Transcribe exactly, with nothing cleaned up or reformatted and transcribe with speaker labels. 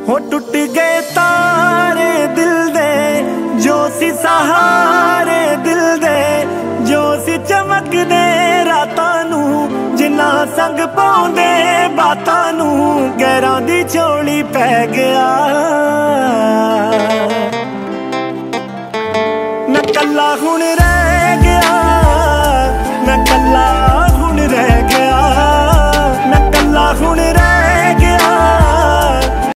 Speaker 1: हो टुट गए तारे दिल दे, जो सी सहारे दिल दे, जो सी चमकदे रातां नू, जिन्ना संग पाउंदे बातां नू, गैरां दी झोली पै गया। मैं कल्ला हुण रह